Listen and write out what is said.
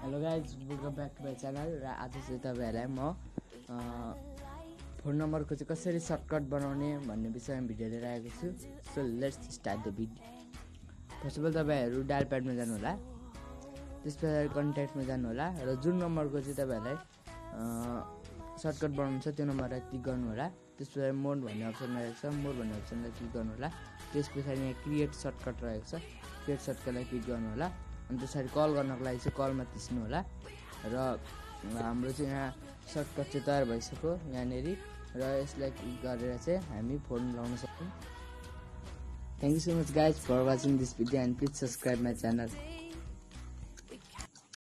Hello guys, welcome back to my channel. र आज चाहिँ तपाईँहरूलाई म फोन नम्बरको चाहिँ कसरी सर्टकट बनाउने भन्ने विषयमा भिडियो लिएर आएको छु। So let's start the video. First of all तपाईँहरू डायल प्याडमा जानु होला, त्यस पछाडि कन्ट्याक्टमा जानु होला र जुन नम्बरको चाहिँ तपाईँहरूलाई सर्टकट बनाउनु छ त्यो नम्बरलाई क्लिक गर्नु होला। त्यस पछाडि मोड भन्ने अप्सनमा रहेको छ, मोड भन्ने अप्सनलाई क्लिक गर्नु होला। त्यस पछाडि यहाँ क्रिएट सर्टकट रहेको छ, क्रिएट सर्टकटलाई क्लिक गर्नु होला। अनि त्यसरी कल गर्नको लागि चाहिँ कलमा थिच्नु होला र हाम्रो चाहिँ यहाँ सर्टकट चाहिँ तयार भइसक्यो यहाँनेरि। र यसलाई क्लिक गरेर चाहिँ हामी फोन लाउन सक्छौँ। Thank you so much guys for watching this video and please subscribe my channel.